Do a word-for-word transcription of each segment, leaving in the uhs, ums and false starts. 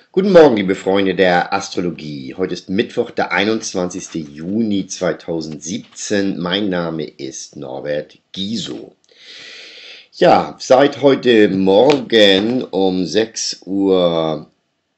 Guten Morgen, liebe Freunde der Astrologie. Heute ist Mittwoch, der einundzwanzigste Juni zweitausendsiebzehn. Mein Name ist Norbert Giso. Ja, seit heute Morgen um sechs Uhr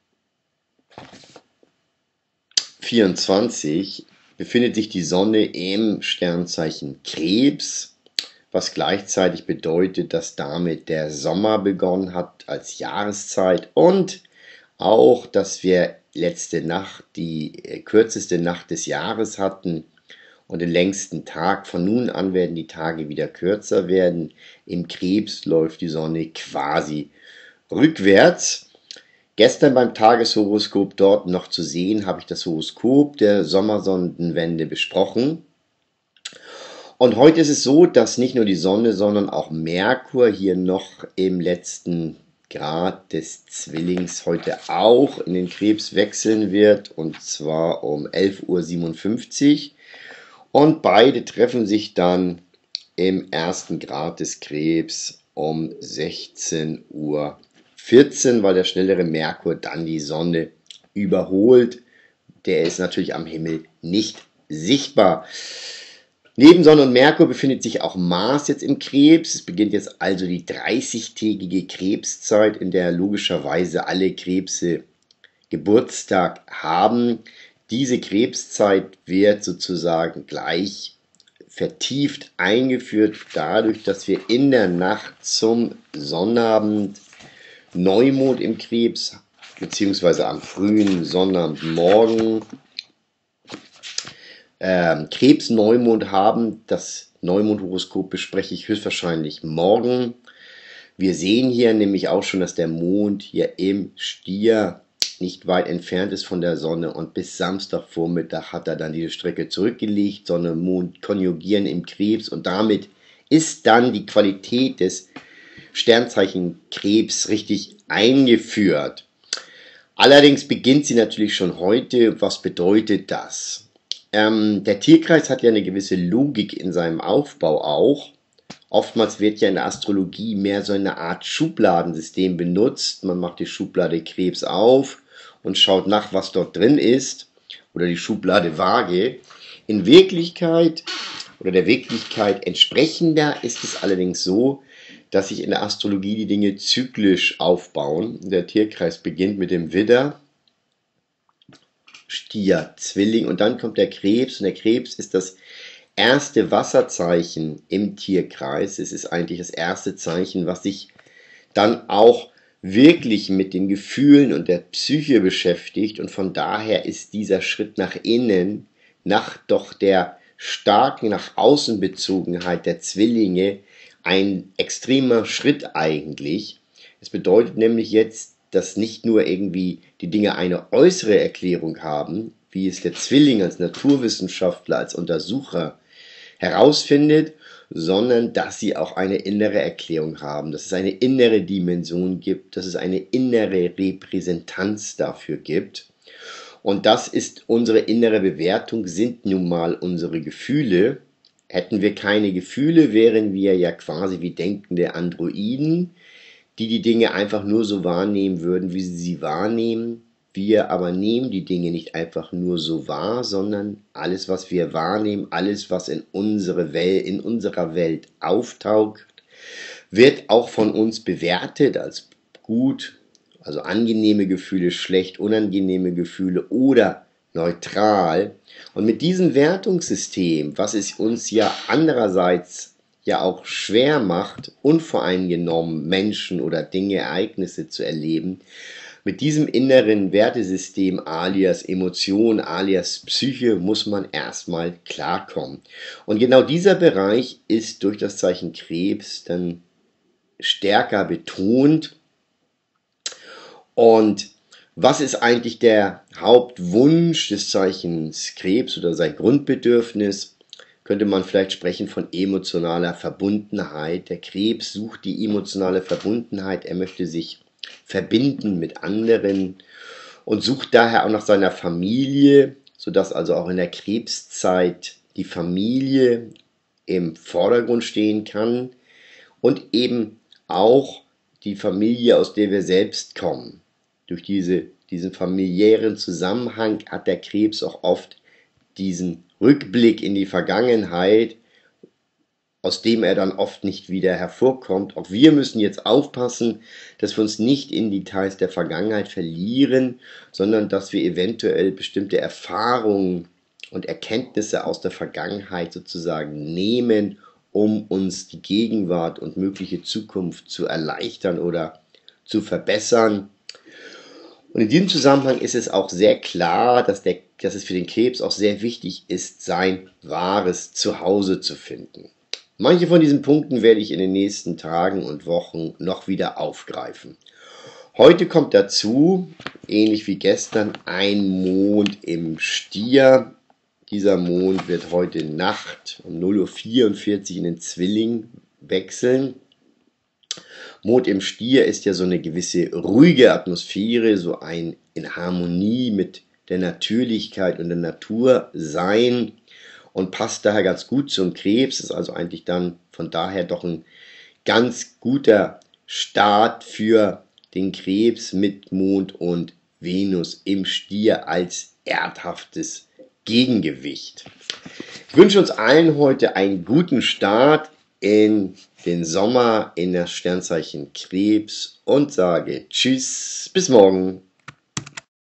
vierundzwanzig befindet sich die Sonne im Sternzeichen Krebs, was gleichzeitig bedeutet, dass damit der Sommer begonnen hat als Jahreszeit und auch, dass wir letzte Nacht die kürzeste Nacht des Jahres hatten und den längsten Tag. Von nun an werden die Tage wieder kürzer werden. Im Krebs läuft die Sonne quasi rückwärts. Gestern beim Tageshoroskop dort noch zu sehen, habe ich das Horoskop der Sommersonnenwende besprochen. Und heute ist es so, dass nicht nur die Sonne, sondern auch Merkur hier noch im letzten Grad des Zwillings heute auch in den Krebs wechseln wird, und zwar um elf Uhr siebenundfünfzig. Und beide treffen sich dann im ersten Grad des Krebs um sechzehn Uhr vierzehn, weil der schnellere Merkur dann die Sonne überholt. Der ist natürlich am Himmel nicht sichtbar. Neben Sonne und Merkur befindet sich auch Mars jetzt im Krebs. Es beginnt jetzt also die dreißigtägige Krebszeit, in der logischerweise alle Krebse Geburtstag haben. Diese Krebszeit wird sozusagen gleich vertieft eingeführt, dadurch, dass wir in der Nacht zum Sonnabend Neumond im Krebs, beziehungsweise am frühen Sonnabendmorgen, Ähm, Krebs-Neumond haben. Das Neumond-Horoskop bespreche ich höchstwahrscheinlich morgen. Wir sehen hier nämlich auch schon, dass der Mond hier im Stier nicht weit entfernt ist von der Sonne, und bis Samstagvormittag hat er dann diese Strecke zurückgelegt. Sonne und Mond konjugieren im Krebs, und damit ist dann die Qualität des Sternzeichen Krebs richtig eingeführt. Allerdings beginnt sie natürlich schon heute. Was bedeutet das? Ähm, der Tierkreis hat ja eine gewisse Logik in seinem Aufbau auch. Oftmals wird ja in der Astrologie mehr so eine Art Schubladensystem benutzt. Man macht die Schublade Krebs auf und schaut nach, was dort drin ist, oder die Schublade Waage. In Wirklichkeit oder der Wirklichkeit entsprechender ist es allerdings so, dass sich in der Astrologie die Dinge zyklisch aufbauen. Der Tierkreis beginnt mit dem Widder, Stier, Zwilling, und dann kommt der Krebs, und der Krebs ist das erste Wasserzeichen im Tierkreis. Es ist eigentlich das erste Zeichen, was sich dann auch wirklich mit den Gefühlen und der Psyche beschäftigt, und von daher ist dieser Schritt nach innen, nach doch der starken nach außen Bezogenheit der Zwillinge, ein extremer Schritt eigentlich. Es bedeutet nämlich jetzt, dass nicht nur irgendwie die Dinge eine äußere Erklärung haben, wie es der Zwilling als Naturwissenschaftler, als Untersucher herausfindet, sondern dass sie auch eine innere Erklärung haben, dass es eine innere Dimension gibt, dass es eine innere Repräsentanz dafür gibt. Und das ist unsere innere Bewertung, sind nun mal unsere Gefühle. Hätten wir keine Gefühle, wären wir ja quasi wie denkende Androiden, die die Dinge einfach nur so wahrnehmen würden, wie sie sie wahrnehmen. Wir aber nehmen die Dinge nicht einfach nur so wahr, sondern alles, was wir wahrnehmen, alles, was in, unsere Welt, in unserer Welt auftaucht, wird auch von uns bewertet als gut, also angenehme Gefühle, schlecht, unangenehme Gefühle oder neutral. Und mit diesem Wertungssystem, was es uns ja andererseits ja auch schwer macht, unvoreingenommen Menschen oder Dinge, Ereignisse zu erleben, mit diesem inneren Wertesystem alias Emotion, alias Psyche muss man erstmal klarkommen. Und genau dieser Bereich ist durch das Zeichen Krebs dann stärker betont. Und was ist eigentlich der Hauptwunsch des Zeichens Krebs oder sein Grundbedürfnis? Könnte man vielleicht sprechen von emotionaler Verbundenheit. Der Krebs sucht die emotionale Verbundenheit, er möchte sich verbinden mit anderen und sucht daher auch nach seiner Familie, sodass also auch in der Krebszeit die Familie im Vordergrund stehen kann und eben auch die Familie, aus der wir selbst kommen. Durch diese diesen familiären Zusammenhang hat der Krebs auch oft diesen Rückblick in die Vergangenheit, aus dem er dann oft nicht wieder hervorkommt. Auch wir müssen jetzt aufpassen, dass wir uns nicht in Details der Vergangenheit verlieren, sondern dass wir eventuell bestimmte Erfahrungen und Erkenntnisse aus der Vergangenheit sozusagen nehmen, um uns die Gegenwart und mögliche Zukunft zu erleichtern oder zu verbessern. Und in diesem Zusammenhang ist es auch sehr klar, dass, der, dass es für den Krebs auch sehr wichtig ist, sein wahres Zuhause zu finden. Manche von diesen Punkten werde ich in den nächsten Tagen und Wochen noch wieder aufgreifen. Heute kommt dazu, ähnlich wie gestern, ein Mond im Stier. Dieser Mond wird heute Nacht um null Uhr vierundvierzig in den Zwilling wechseln. Mond im Stier ist ja so eine gewisse ruhige Atmosphäre, so ein in Harmonie mit der Natürlichkeit und der Natur sein und passt daher ganz gut zum Krebs, ist also eigentlich dann von daher doch ein ganz guter Start für den Krebs mit Mond und Venus im Stier als erdhaftes Gegengewicht. Ich wünsche uns allen heute einen guten Start in den Sommer in das Sternzeichen Krebs und sage Tschüss, bis morgen.